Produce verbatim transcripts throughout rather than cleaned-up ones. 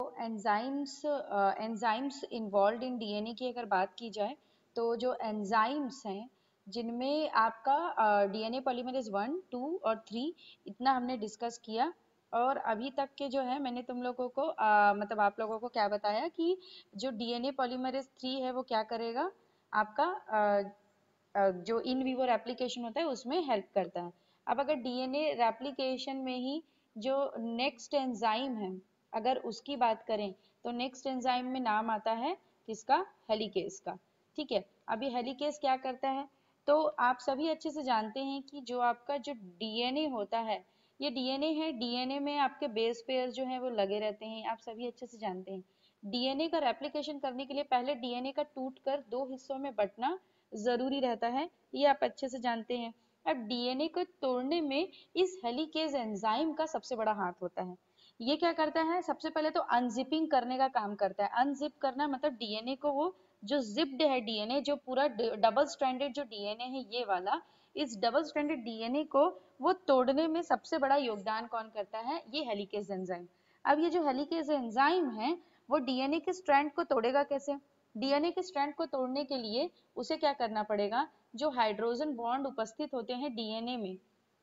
Enzymes enzymes involve in DNA की अगर बात की जाए तो जो एंजाइम्स हैं जिनमें आपका डीएनए पॉलीमरेज वन टू और थ्री इतना हमने डिस्कस किया। और अभी तक के जो है मैंने तुम लोगों को uh, मतलब आप लोगों को क्या बताया कि जो डीएनए पॉलीमरेज थ्री है वो क्या करेगा आपका uh, uh, जो इन विवो रेप्लिकेशन होता है उसमें हेल्प करता है। अब अगर डीएनए रेप्लिकेशन में ही जो नेक्स्ट एंजाइम है अगर उसकी बात करें तो नेक्स्ट एंजाइम में नाम आता है किसका, हेलिकेस का। ठीक है, अभी हेलिकेस क्या करता है तो आप सभी अच्छे से जानते हैं कि जो आपका जो डीएनए होता है ये डीएनए है, डीएनए में आपके बेस पेयर जो है वो लगे रहते हैं, आप सभी अच्छे से जानते हैं। डीएनए का रेप्लिकेशन करने के लिए पहले डीएनए का टूट कर दो हिस्सों में बंटना जरूरी रहता है, ये आप अच्छे से जानते हैं। अब डीएनए को तोड़ने में इस हेलिकेज एंजाइम का सबसे बड़ा हाथ होता है। ये क्या करता है, सबसे पहले तो अनजिपिंग करने का काम करता है। अनजिप करना मतलब डीएनए को वो जो जिप्ड है डीएनए, जो पूरा डबल स्ट्रैंडेड जो डीएनए है ये वाला, इस डबल स्ट्रैंडेड डीएनए को वो तोड़ने में सबसे बड़ा योगदान कौन करता है, ये हेलिकेज एंजाइम। अब ये जो हेलिकेज एंजाइम है वो डीएनए के स्ट्रैंड को तोड़ेगा कैसे, डीएनए के स्ट्रैंड को तोड़ने के लिए उसे क्या करना पड़ेगा, जो हाइड्रोजन बॉन्ड उपस्थित होते हैं डीएनए में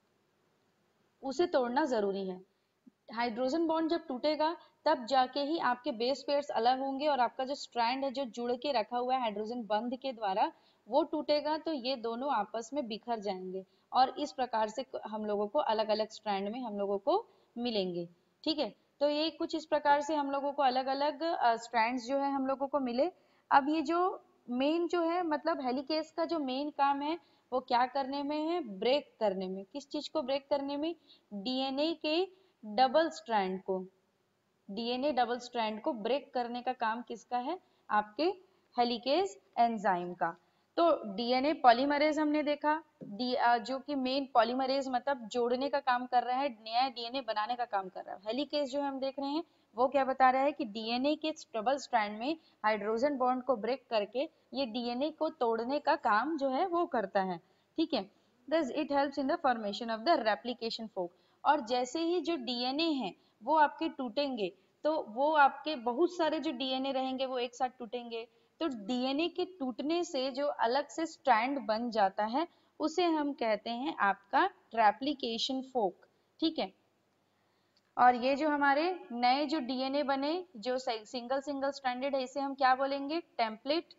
उसे तोड़ना जरूरी है। हाइड्रोजन बॉन्ड जब टूटेगा तब जाके ही आपके बेस पेयर्स अलग होंगे और आपका जो स्ट्रैंड है जो जुड़ के रखा हुआ है हाइड्रोजन बंध के द्वारा वो टूटेगा, तो ये दोनों आपस में बिखर जाएंगे और इस प्रकार से हम लोगों को अलग अलग स्ट्रैंड में हम लोगों को मिलेंगे। ठीक है, तो ये कुछ इस प्रकार से हम लोगों को अलग अलग स्ट्रैंड्स जो है हम लोगों को मिले। अब ये जो मेन जो है मतलब हेलिकेस का जो मेन काम है वो क्या करने में है, ब्रेक करने में। किस चीज को ब्रेक करने में, डीएनए के डबल स्ट्रैंड को, डीएनए डबल स्ट्रैंड को ब्रेक करने का काम किसका है, आपके हेलिकेज एंजाइम का। तो डीएनए पॉलीमरेज हमने देखा, डी जो कि मेन पॉलीमरेज मतलब जोड़ने का काम कर रहा है, नया डीएनए बनाने का काम कर रहा है। हेलिकेज जो हम देख रहे हैं वो क्या बता रहा है कि डीएनए के डबल स्ट्रैंड में हाइड्रोजन बॉन्ड को ब्रेक करके ये डीएनए को तोड़ने का काम जो है वो करता है। ठीक है, thus it helps in the formation of the replication fork। और जैसे ही जो डीएनए है वो आपके टूटेंगे तो वो आपके बहुत सारे जो डीएनए रहेंगे वो एक साथ टूटेंगे, तो डीएनए के टूटने से जो अलग से स्ट्रैंड बन जाता है उसे हम कहते हैं आपका रेप्लिकेशन फोक। ठीक है, और ये जो हमारे नए जो डीएनए बने जो सिंगल सिंगल स्ट्रैंडेड है इसे हम क्या बोलेंगे, टेम्पलेट,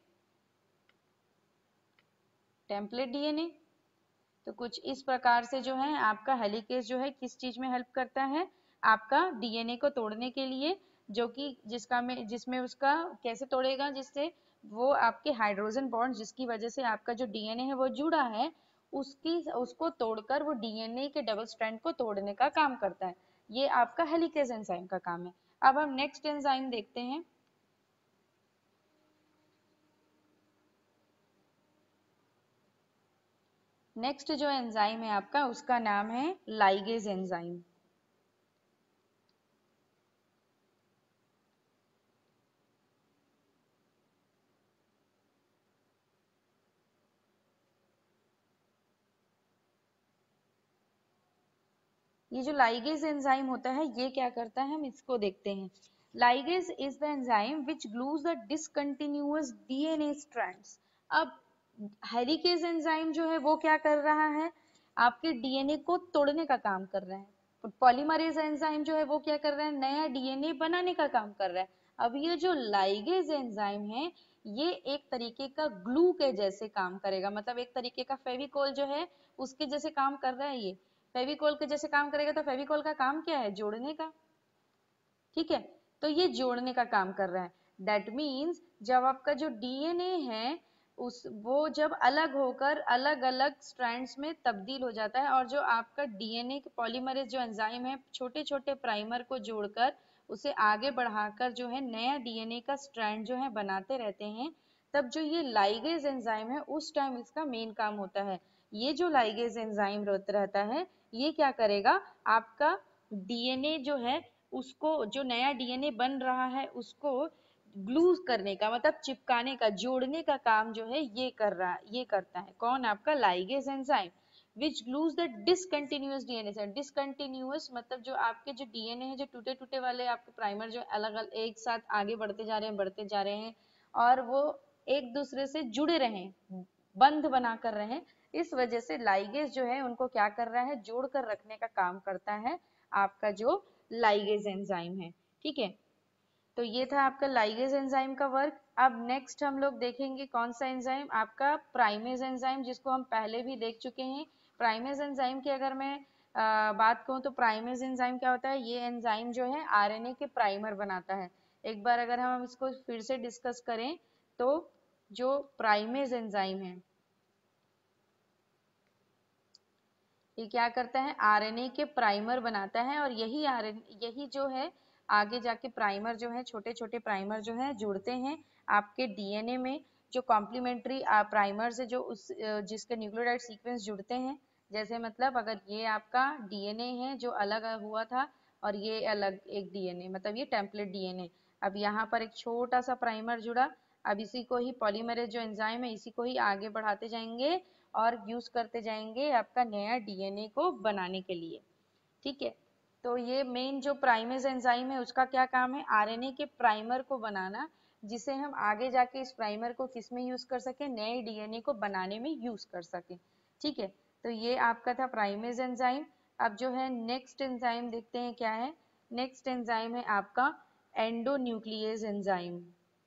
टेम्पलेट डीएनए। तो कुछ इस प्रकार से जो है आपका हेलिकेज जो है किस चीज में हेल्प करता है, आपका डीएनए को तोड़ने के लिए, जो कि जिसका में जिसमें उसका कैसे तोड़ेगा, जिससे वो आपके हाइड्रोजन बॉन्ड जिसकी वजह से आपका जो डीएनए है वो जुड़ा है उसकी उसको तोड़कर वो डीएनए के डबल स्ट्रैंड को तोड़ने का काम करता है। ये आपका हेलिकेज एंजाइम का काम है। अब हम नेक्स्ट एंजाइम देखते हैं। नेक्स्ट जो एंजाइम है आपका उसका नाम है लाइगेज एंजाइम। ये जो लाइगेज एंजाइम होता है ये क्या करता है हम इसको देखते हैं। Ligase is the enzyme which glues the discontinuous DNA strands. अब हेलिकेज एंजाइम जो है वो क्या कर रहा है, आपके डीएनए को तोड़ने का काम कर रहा है। पॉलीमरेज एंजाइम जो है वो क्या कर रहा है, नया डीएनए बनाने का काम कर रहा है। अब ये जो लाइगेज एंजाइम है ये एक तरीके का ग्लू के जैसे काम करेगा, मतलब एक तरीके का फेविकोल जो है उसके जैसे काम कर रहा है। ये फेविकोल के जैसे काम करेगा, तो फेविकोल का काम क्या है, जोड़ने का। ठीक है, तो ये जोड़ने का काम कर रहा है। दैट मीन्स जब आपका जो डीएनए है उस वो जब अलग होकर अलग अलग स्ट्रैंड्स में तब्दील हो जाता है और जो आपका डीएनए के पॉलीमरेज जो एंजाइम है छोटे छोटे प्राइमर को जोड़कर उसे आगे बढ़ाकर जो है नया डीएनए का स्ट्रैंड जो है बनाते रहते हैं, तब जो ये लाइगेज एंजाइम है उस टाइम इसका मेन काम होता है। ये जो लाइगेज एंजाइम रहता है ये क्या करेगा, आपका डीएनए जो है उसको, जो नया डीएनए बन रहा है उसको ग्लू करने का मतलब चिपकाने का, जोड़ने का काम जो है ये कर रहा ये करता है कौन, आपका ligase enzyme. Which glues the discontinuous DNA से। डिसकंटिन्यूअस मतलब जो आपके जो डीएनए है, जो टूटे टूटे वाले आपके प्राइमर जो अलग अलग एक साथ आगे बढ़ते जा रहे हैं बढ़ते जा रहे हैं और वो एक दूसरे से जुड़े रहे, बंध बना कर रहे, इस वजह से लाइगेज जो है उनको क्या कर रहा है, जोड़ कर रखने का काम करता है आपका जो लाइगेज एंजाइम है। ठीक है, तो ये था आपका लाइगेज एंजाइम का वर्क। अब नेक्स्ट हम लोग देखेंगे कौन सा एंजाइम, आपका प्राइमेज एंजाइम, जिसको हम पहले भी देख चुके हैं। प्राइमेज एंजाइम की अगर मैं आ, बात कहूँ तो प्राइमेज एंजाइम क्या होता है, ये एंजाइम जो है आरएनए के प्राइमर बनाता है। एक बार अगर हम इसको फिर से डिस्कस करें तो जो प्राइमेज एंजाइम है ये क्या करता है, आरएनए के प्राइमर बनाता है और यही आरएनए यही जो है आगे जाके प्राइमर जो है, छोटे छोटे प्राइमर जो है जुड़ते हैं आपके डीएनए में। जो कॉम्प्लीमेंट्री प्राइमर से जो उस जिसके न्यूक्लियोटाइड सीक्वेंस जुड़ते हैं, जैसे मतलब अगर ये आपका डीएनए है जो अलग हुआ था और ये अलग एक डीएनए, मतलब ये टेम्पलेट डीएनए, अब यहाँ पर एक छोटा सा प्राइमर जुड़ा, अब इसी को ही पॉलीमरेज जो एंजाइम है इसी को ही आगे बढ़ाते जाएंगे और यूज करते जाएंगे आपका नया डीएनए को बनाने के लिए। ठीक है, तो ये मेन जो प्राइमेज एंजाइम है उसका क्या काम है, आरएनए के प्राइमर को बनाना, जिसे हम आगे जाके इस प्राइमर को किस में यूज कर सके, नए डीएनए को बनाने में यूज कर सके। ठीक है, तो ये आपका था प्राइमेज एंजाइम। अब जो है नेक्स्ट एंजाइम देखते हैं क्या है। नेक्स्ट एंजाइम है आपका endonuclease enzyme.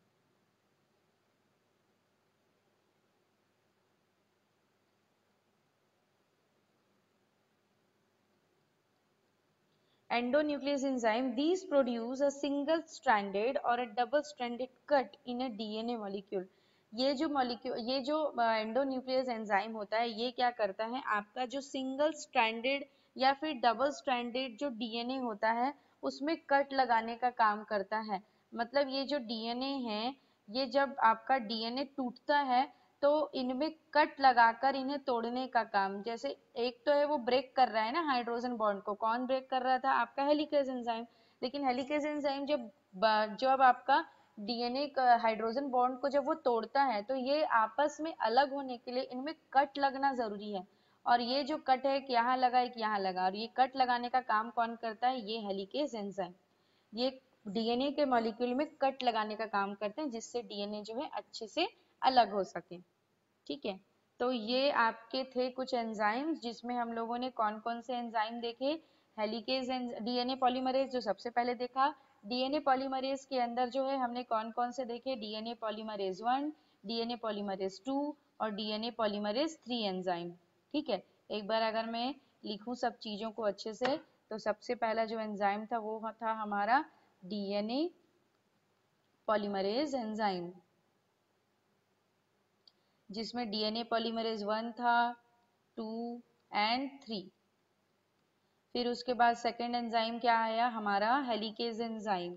Endonuclease enzyme, these produce a single stranded or a double stranded cut in a D N A molecule। ये जो मॉलिक्यूल ये जो एंडोन्यूक्लियस एंजाइम होता है ये क्या करता है, आपका जो सिंगल स्ट्रैंडेड या फिर डबल स्ट्रैंडेड जो डीएनए होता है उसमें कट लगाने का काम करता है। मतलब ये जो डीएनए है, ये जब आपका डीएनए टूटता है तो इनमें कट लगाकर इन्हें तोड़ने का काम, जैसे एक तो है वो ब्रेक कर रहा है ना हाइड्रोजन बॉन्ड को, कौन ब्रेक कर रहा था, आपका हेलिकेज एंजाइम। लेकिन हेलिकेज एंजाइम जब जब आपका डीएनए हाइड्रोजन बॉन्ड को जब वो तोड़ता है तो ये आपस में अलग होने के लिए इनमें कट लगना जरूरी है, और ये जो कट है यहाँ लगा एक यहाँ लगा, और ये कट लगाने का काम कौन करता है, ये हेलिकेज एंजाइम। ये डीएनए के मॉलिक्यूल में कट लगाने का काम करते हैं जिससे डीएनए जो है अच्छे से अलग हो सके। ठीक है, तो ये आपके थे कुछ एंजाइम्स जिसमें हम लोगों ने कौन कौन से एंजाइम देखे। हेलिकेज डीएनए पॉलीमरेज जो सबसे पहले देखा, डीएनए पॉलीमरेज के अंदर जो है हमने कौन कौन से देखे, DNA polymerase one, DNA polymerase two और डीएनए पॉलीमरेज थ्री एंजाइम। ठीक है, एक बार अगर मैं लिखूं सब चीजों को अच्छे से, तो सबसे पहला जो एंजाइम था वो था हमारा डीएनए पॉलीमरेज एंजाइम, जिसमें डीएनए पॉलीमरेज वन था, टू एंड थ्री। फिर उसके बाद सेकेंड एंजाइम क्या आया हमारा, हेलिकेज एंजाइम।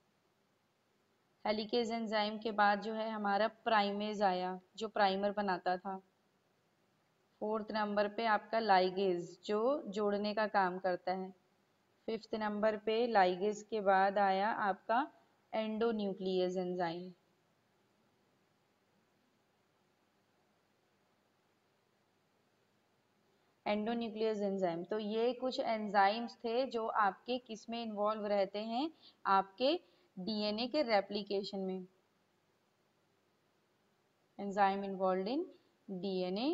हेलिकेज एंजाइम के बाद जो है हमारा प्राइमेज आया जो प्राइमर बनाता था। फोर्थ नंबर पे आपका लाइगेज जो जोड़ने का काम करता है। फिफ्थ नंबर पे लाइगेज के बाद आया आपका एंडोन्यूक्लियस एंजाइम। एंडोन्यूक्लियस एंजाइम, तो ये कुछ एंजाइम्स थे जो आपके किस में इन्वॉल्व रहते हैं, आपके डीएनए के रेप्लिकेशन में। Enzyme involve in DNA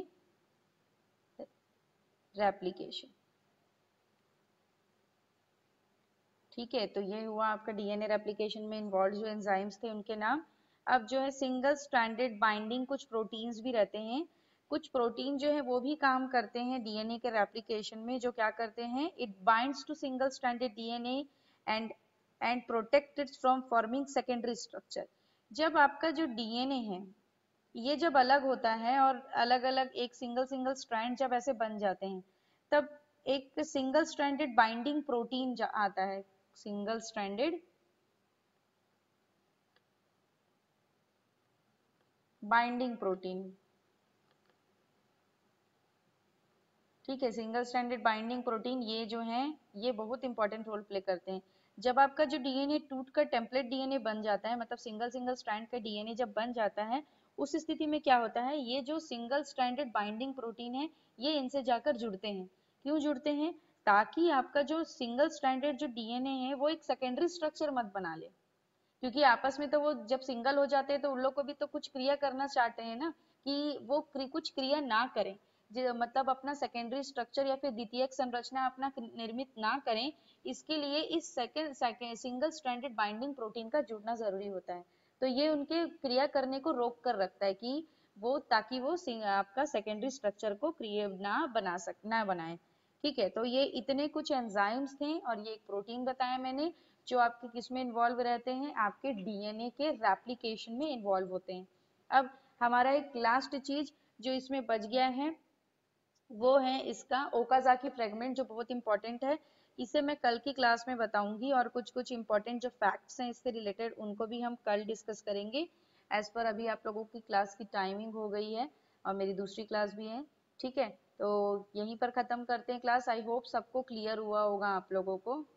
replication. ठीक है, तो ये हुआ आपका डीएनए रेप्लिकेशन में इन्वॉल्व जो एंजाइम्स थे उनके नाम। अब जो है सिंगल स्ट्रैंडेड बाइंडिंग कुछ प्रोटीन्स भी रहते हैं, कुछ प्रोटीन जो है वो भी काम करते हैं डीएनए के रेप्लिकेशन में। जो क्या करते हैं, it binds to single stranded DNA and and protect it from forming secondary structure. जब आपका जो डीएनए है ये जब अलग होता है और अलग अलग एक सिंगल सिंगल स्ट्रैंड जब ऐसे बन जाते हैं, तब एक सिंगल स्ट्रैंडेड बाइंडिंग प्रोटीन आता है, सिंगल स्ट्रैंडेड बाइंडिंग प्रोटीन। ठीक है, सिंगल स्ट्रैंडेड बाइंडिंग प्रोटीन ये जो है ये बहुत इंपॉर्टेंट रोल प्ले करते हैं। जब आपका जो डीएनए टूट कर टेम्पलेट डीएनए बन जाता है, मतलब सिंगल सिंगल स्ट्रैंड का डीएनए जब बन जाता है, उस स्थिति में क्या होता है, ये जो सिंगल स्ट्रैंडेड बाइंडिंग प्रोटीन है ये इनसे जाकर जुड़ते हैं। क्यों जुड़ते हैं? ताकि आपका जो सिंगल स्ट्रैंडेड जो डीएनए है वो एक सेकेंडरी स्ट्रक्चर मत बना ले, क्योंकि आपस में तो वो जब सिंगल हो जाते हैं तो उन लोग को भी तो कुछ क्रिया करना चाहते हैं ना, कि वो क्रि, कुछ क्रिया ना करें, मतलब अपना सेकेंडरी स्ट्रक्चर या फिर द्वितीयक संरचना अपना निर्मित ना करें। इसके लिए इस second single stranded binding protein का जुड़ना जरूरी होता है। तो ये उनके क्रिया करने को रोक कर रखता है कि वो, ताकि वो आपका सेकेंडरी स्ट्रक्चर को क्रिया ना बना सक ना बनाए। ठीक है, तो ये इतने कुछ एंजाइम्स थे और ये एक प्रोटीन बताया मैंने जो आपके किसमें इन्वॉल्व रहते हैं, आपके डीएनए के रेप्लिकेशन में इन्वॉल्व होते हैं। अब हमारा एक लास्ट चीज जो इसमें बच गया है वो है इसका ओकाजाकी फ्रेगमेंट, जो बहुत इंपॉर्टेंट है। इसे मैं कल की क्लास में बताऊंगी और कुछ कुछ इंपॉर्टेंट जो फैक्ट्स हैं इससे रिलेटेड उनको भी हम कल डिस्कस करेंगे। एज पर अभी आप लोगों की क्लास की टाइमिंग हो गई है और मेरी दूसरी क्लास भी है। ठीक है, तो यहीं पर खत्म करते हैं क्लास। आई होप सबको क्लियर हुआ होगा आप लोगों को।